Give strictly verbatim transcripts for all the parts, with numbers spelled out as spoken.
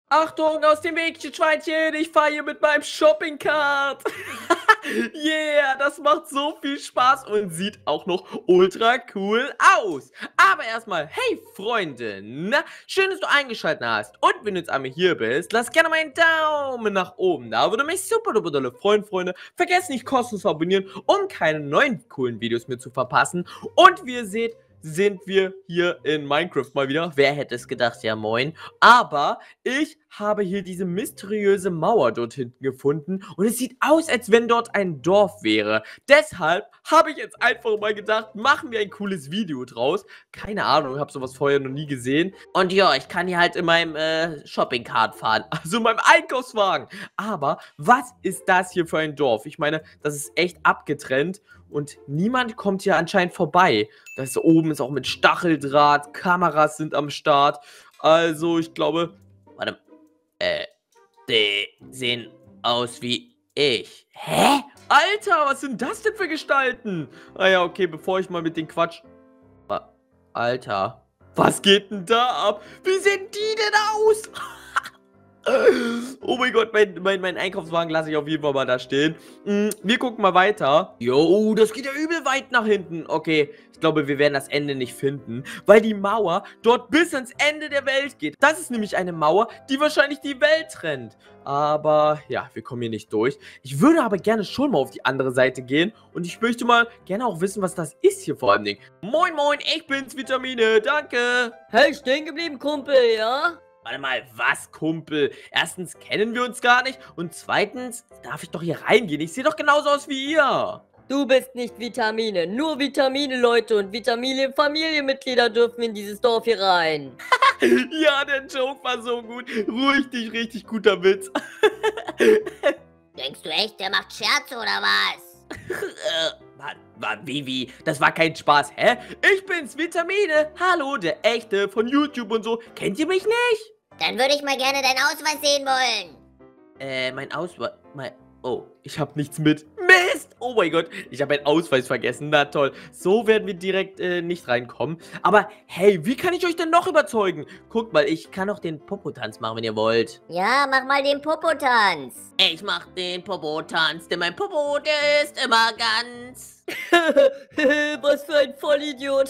Achtung, aus dem Wegchen, Schweinchen, ich fahre hier mit meinem Shopping-Cart. Yeah, das macht so viel Spaß und sieht auch noch ultra cool aus. Aber erstmal, hey Freunde, na, schön, dass du eingeschaltet hast. Und wenn du jetzt einmal hier bist, lass gerne mal einen Daumen nach oben da. Würde mich super duper dolle freuen, Freunde. Vergesst nicht kostenlos zu abonnieren, um keine neuen coolen Videos mehr zu verpassen. Und wie ihr seht, sind wir hier in Minecraft mal wieder. Wer hätte es gedacht, ja moin. Aber ich habe hier diese mysteriöse Mauer dort hinten gefunden und es sieht aus, als wenn dort ein Dorf wäre. Deshalb habe ich jetzt einfach mal gedacht, machen wir ein cooles Video draus. Keine Ahnung, habe sowas vorher noch nie gesehen. Und ja, ich kann hier halt in meinem äh, Shopping-Cart fahren, also in meinem Einkaufswagen. Aber was ist das hier für ein Dorf? Ich meine, das ist echt abgetrennt. Und niemand kommt hier anscheinend vorbei. Das oben ist auch mit Stacheldraht, Kameras sind am Start. Also ich glaube, warte, äh, die sehen aus wie ich. Hä? Alter, was sind das denn für Gestalten? Ah ja, okay, bevor ich mal mit den Quatsch... Alter, was geht denn da ab? Wie sehen die denn aus? Oh mein Gott, mein, mein, mein Einkaufswagen lasse ich auf jeden Fall mal da stehen. Wir gucken mal weiter. Jo, das geht ja übel weit nach hinten. Okay, ich glaube, wir werden das Ende nicht finden, weil die Mauer dort bis ans Ende der Welt geht. Das ist nämlich eine Mauer, die wahrscheinlich die Welt trennt. Aber ja, wir kommen hier nicht durch. Ich würde aber gerne schon mal auf die andere Seite gehen. Und ich möchte mal gerne auch wissen, was das ist hier vor allem. Moin, moin, ich bin's, Vitamine, danke. Hey, stehen geblieben, Kumpel, ja? Warte mal, was, Kumpel? Erstens kennen wir uns gar nicht und zweitens darf ich doch hier reingehen. Ich sehe doch genauso aus wie ihr. Du bist nicht Vitamine. Nur Vitamine, Leute, und Vitamine Familienmitglieder dürfen in dieses Dorf hier rein. Ja, der Joke war so gut. Ruhig dich, richtig guter Witz. Denkst du echt, der macht Scherze oder was? äh, wie, wie? Das war kein Spaß, hä? Ich bin's, Vitamine. Hallo, der Echte von YouTube und so. Kennt ihr mich nicht? Dann würde ich mal gerne deinen Ausweis sehen wollen. Äh, mein Ausweis... Mein... Oh, ich habe nichts mit. Mist! Oh mein Gott, ich habe meinen Ausweis vergessen. Na toll. So werden wir direkt äh, nicht reinkommen. Aber hey, wie kann ich euch denn noch überzeugen? Guckt mal, ich kann auch den Popotanz machen, wenn ihr wollt. Ja, mach mal den Popotanz. Ich mach den Popotanz, denn mein Popo, der ist immer ganz... Was für ein Vollidiot.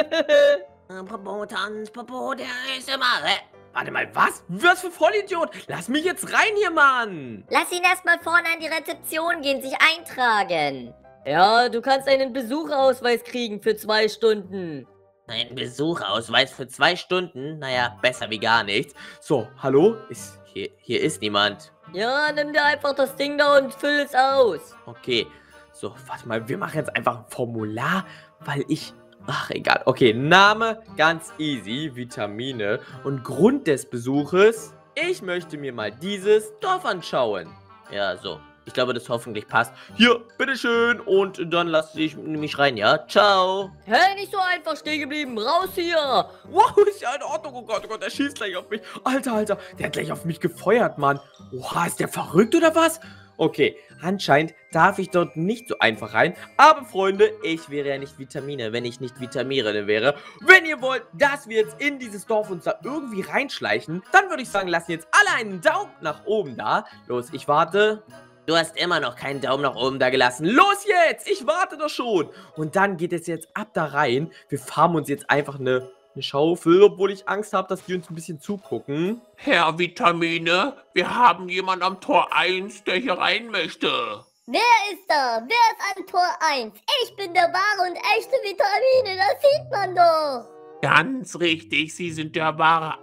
Popotanz, Popo, der ist immer... Hä? Warte mal, was? Was für Vollidiot? Lass mich jetzt rein hier, Mann! Lass ihn erstmal vorne an die Rezeption gehen, sich eintragen. Ja, du kannst einen Besucherausweis kriegen für zwei Stunden. Ein Besucherausweis für zwei Stunden? Naja, besser wie gar nichts. So, hallo? Ist, hier, hier ist niemand. Ja, nimm dir einfach das Ding da und füll es aus. Okay. So, warte mal, wir machen jetzt einfach ein Formular, weil ich... Ach, egal. Okay, Name, ganz easy, Vitamine. Und Grund des Besuches, ich möchte mir mal dieses Dorf anschauen. Ja, so. Ich glaube, das hoffentlich passt. Hier, bitteschön. Und dann lasse ich mich rein, ja? Ciao. Hey, nicht so einfach stehen geblieben. Raus hier. Wow, ist ja in Ordnung. Oh Gott, oh Gott, der schießt gleich auf mich. Alter, Alter, der hat gleich auf mich gefeuert, Mann. Oha, ist der verrückt oder was? Okay, anscheinend darf ich dort nicht so einfach rein. Aber Freunde, ich wäre ja nicht Vitamine, wenn ich nicht Vitamine wäre. Wenn ihr wollt, dass wir jetzt in dieses Dorf uns da irgendwie reinschleichen, dann würde ich sagen, lassen jetzt alle einen Daumen nach oben da. Los, ich warte. Du hast immer noch keinen Daumen nach oben da gelassen. Los jetzt, ich warte doch schon. Und dann geht es jetzt ab da rein. Wir farmen uns jetzt einfach eine... Eine Schaufel, obwohl ich Angst habe, dass die uns ein bisschen zugucken. Herr Vitamine, wir haben jemanden am Tor eins, der hier rein möchte. Wer ist da? Wer ist an Tor eins? Ich bin der wahre und echte Vitamine, das sieht man doch. Ganz richtig, Sie sind der wahre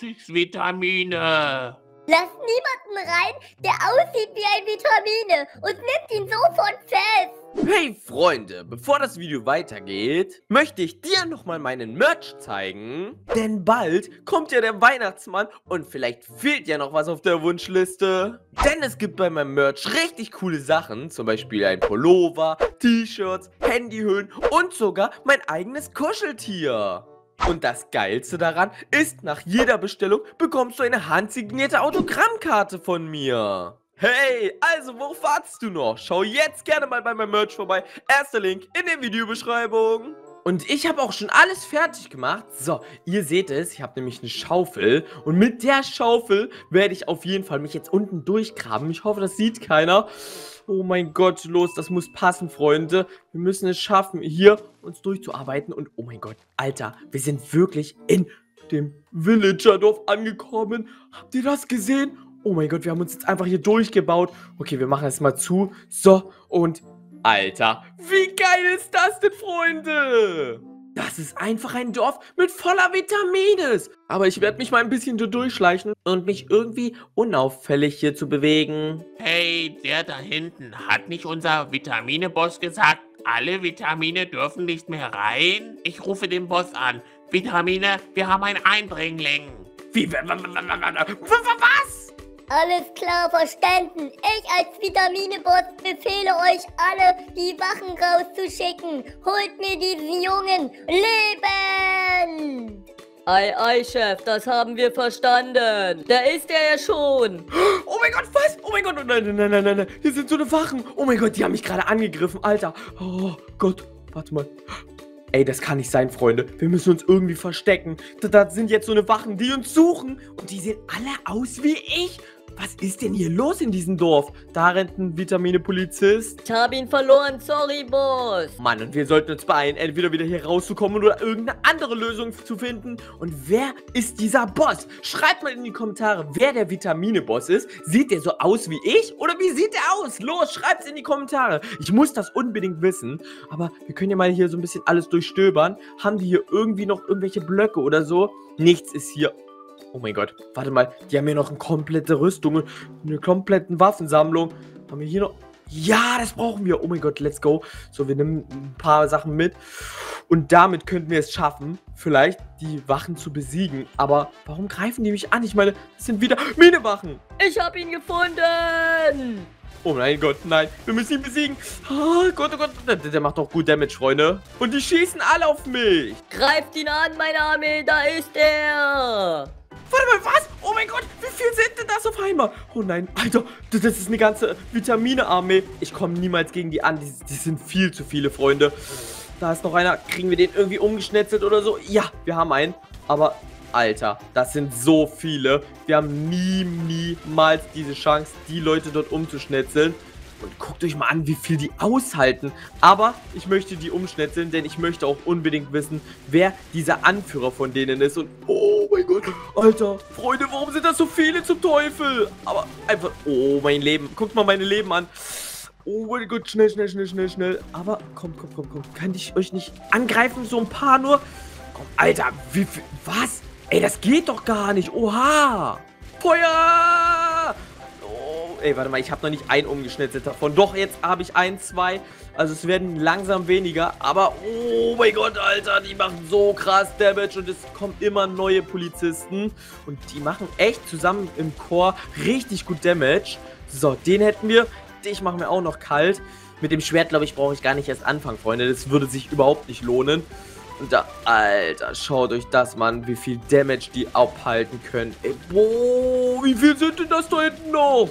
Einzigs-Vitamine. Lasst niemanden rein, der aussieht wie ein Vitamine und nimmt ihn sofort fest. Hey Freunde, bevor das Video weitergeht, möchte ich dir nochmal meinen Merch zeigen. Denn bald kommt ja der Weihnachtsmann und vielleicht fehlt ja noch was auf der Wunschliste. Denn es gibt bei meinem Merch richtig coole Sachen, zum Beispiel ein Pullover, T-Shirts, Handyhüllen und sogar mein eigenes Kuscheltier. Und das Geilste daran ist, nach jeder Bestellung bekommst du eine handsignierte Autogrammkarte von mir. Hey, also worauf wartest du noch? Schau jetzt gerne mal bei meinem Merch vorbei. Erster Link in der Videobeschreibung. und ich habe auch schon alles fertig gemacht. So, ihr seht es, ich habe nämlich eine Schaufel. Und mit der Schaufel werde ich auf jeden Fall mich jetzt unten durchgraben. Ich hoffe, das sieht keiner. Oh mein Gott, los, das muss passen, Freunde. Wir müssen es schaffen, hier uns durchzuarbeiten. Und oh mein Gott, Alter, wir sind wirklich in dem Villagerdorf angekommen. Habt ihr das gesehen? Oh mein Gott, wir haben uns jetzt einfach hier durchgebaut. Okay, wir machen es mal zu. So, und Alter, wie geil ist das denn, Freunde? Das ist einfach ein Dorf mit voller Vitamines. Aber ich werde mich mal ein bisschen hier durchschleichen und mich irgendwie unauffällig hier zu bewegen. Hey, der da hinten, hat nicht unser Vitamine-Boss gesagt, alle Vitamine dürfen nicht mehr rein? Ich rufe den Boss an. Vitamine, wir haben einen Eindringling. Wie, was? Alles klar, verstanden. Ich als Vitamine-Boss befehle euch alle, die Wachen rauszuschicken. Holt mir diesen Jungen lebend! Ei, ei, Chef, das haben wir verstanden. Da ist er ja schon. Oh mein Gott, was? Oh mein Gott, nein, nein, nein, nein, nein, nein. Hier sind so eine Wachen. Oh mein Gott, die haben mich gerade angegriffen, Alter. Oh Gott, warte mal. Ey, das kann nicht sein, Freunde. Wir müssen uns irgendwie verstecken. Da, da sind jetzt so eine Wachen, die uns suchen. Und die sehen alle aus wie ich. Was ist denn hier los in diesem Dorf? Da rennt ein Vitamine-Polizist. Ich habe ihn verloren, sorry, Boss. Mann, und wir sollten uns beeilen, entweder wieder hier rauszukommen oder irgendeine andere Lösung zu finden. Und wer ist dieser Boss? Schreibt mal in die Kommentare, wer der Vitamine-Boss ist. Sieht der so aus wie ich? Oder wie sieht der aus? Los, schreibt's in die Kommentare. Ich muss das unbedingt wissen. Aber wir können ja mal hier so ein bisschen alles durchstöbern. Haben die hier irgendwie noch irgendwelche Blöcke oder so? Nichts ist hier. Oh mein Gott, warte mal, die haben hier noch eine komplette Rüstung, eine komplette Waffensammlung. Haben wir hier noch... Ja, das brauchen wir. Oh mein Gott, let's go. So, wir nehmen ein paar Sachen mit. Und damit könnten wir es schaffen, vielleicht die Wachen zu besiegen. Aber warum greifen die mich an? Ich meine, das sind wieder Minewachen. Ich habe ihn gefunden. Oh mein Gott, nein. Wir müssen ihn besiegen. Oh Gott, oh Gott. Der, der macht doch gut Damage, Freunde. Und die schießen alle auf mich. Greift ihn an, meine Armee. Da ist er. Warte mal, was? Oh mein Gott, wie viel sind denn das auf einmal? Oh nein, Alter, das ist eine ganze Vitamine-Armee. Ich komme niemals gegen die an. Die, die sind viel zu viele, Freunde. Da ist noch einer. Kriegen wir den irgendwie umgeschnetzelt oder so? Ja, wir haben einen. Aber, Alter, das sind so viele. Wir haben nie, niemals diese Chance, die Leute dort umzuschnetzeln. Und guckt euch mal an, wie viel die aushalten. Aber ich möchte die umschnetzeln, denn ich möchte auch unbedingt wissen, wer dieser Anführer von denen ist. Und oh mein Gott, Alter, Freunde, warum sind das so viele zum Teufel? Aber einfach, oh mein Leben, guckt mal meine Leben an. Oh mein Gott, schnell, schnell, schnell, schnell, schnell. Aber kommt, kommt, kommt, kommt. Kann ich euch nicht angreifen? So ein paar nur. Komm, Alter, wie viel, was? Ey, das geht doch gar nicht. Oha. Feuer! Ey, warte mal, ich habe noch nicht einen umgeschnitzelt davon. Doch, jetzt habe ich ein, zwei. Also es werden langsam weniger. Aber, oh mein Gott, Alter, die machen so krass Damage. Und es kommen immer neue Polizisten. Und die machen echt zusammen im Chor richtig gut Damage. So, den hätten wir. Dich machen wir auch noch kalt. Mit dem Schwert, glaube ich, brauche ich gar nicht erst anfangen, Freunde. Das würde sich überhaupt nicht lohnen. Und da, Alter, schaut euch das mal an, wie viel Damage die abhalten können. Ey, boah, wie viel sind denn das da hinten noch?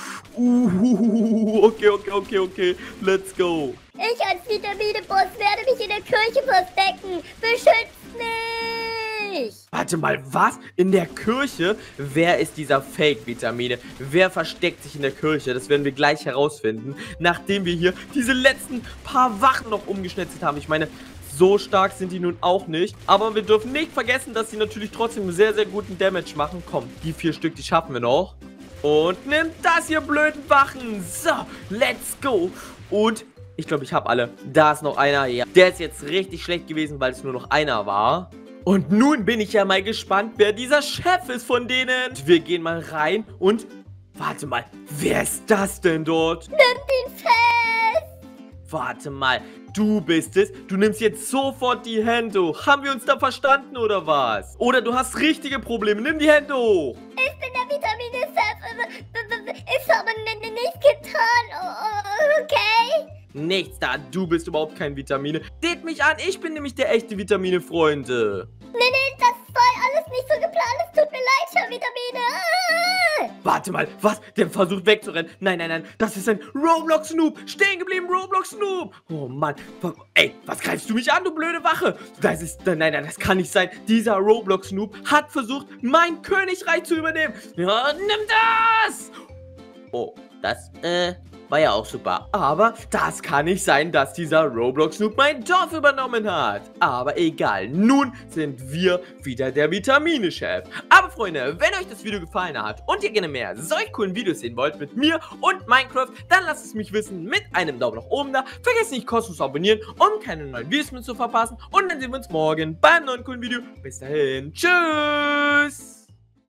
Uh, okay, okay, okay, okay. Let's go. Ich als Vitamine-Boss werde mich in der Kirche verstecken. Beschützt mich! Warte mal, was? In der Kirche? Wer ist dieser Fake-Vitamine? Wer versteckt sich in der Kirche? Das werden wir gleich herausfinden, nachdem wir hier diese letzten paar Wachen noch umgeschnetzelt haben. Ich meine, so stark sind die nun auch nicht. Aber wir dürfen nicht vergessen, dass sie natürlich trotzdem sehr, sehr guten Damage machen. Komm, die vier Stück, die schaffen wir noch. Und nimmt das, ihr blöden Wachen. So, let's go. Und ich glaube, ich habe alle. Da ist noch einer. Ja, der ist jetzt richtig schlecht gewesen, weil es nur noch einer war. Und nun bin ich ja mal gespannt, wer dieser Chef ist von denen. Wir gehen mal rein und... Warte mal, wer ist das denn dort? Nimmt ihn fest! Warte mal, du bist es. Du nimmst jetzt sofort die Hände hoch. Haben wir uns da verstanden oder was? Oder du hast richtige Probleme. Nimm die Hände hoch. Ich bin der Vitamine-Chef. Ich habe nichts getan. Oh, okay? Nichts da. Du bist überhaupt kein Vitamine. Seht mich an. Ich bin nämlich der echte Vitamine-Freunde. Nee, nee, das war alles nicht so geplant. Es tut mir leid, Herr Vitamine. Ah! warte mal, was? Der versucht wegzurennen. Nein, nein, nein, das ist ein Roblox-Noob. Stehen geblieben, Roblox-Noob. Oh Mann, ey, was greifst du mich an, du blöde Wache? Das ist, nein, nein, das kann nicht sein. Dieser Roblox-Noob hat versucht, mein Königreich zu übernehmen. Ja, nimm das! Oh, das, äh... war ja auch super. Aber das kann nicht sein, dass dieser Roblox-Noob mein Dorf übernommen hat. Aber egal, nun sind wir wieder der Vitamine-Chef. Aber Freunde, wenn euch das Video gefallen hat und ihr gerne mehr solch coolen Videos sehen wollt mit mir und Minecraft, dann lasst es mich wissen mit einem Daumen nach oben da. Vergesst nicht kostenlos zu abonnieren, um keine neuen Videos mehr zu verpassen. Und dann sehen wir uns morgen beim neuen coolen Video. Bis dahin, tschüss!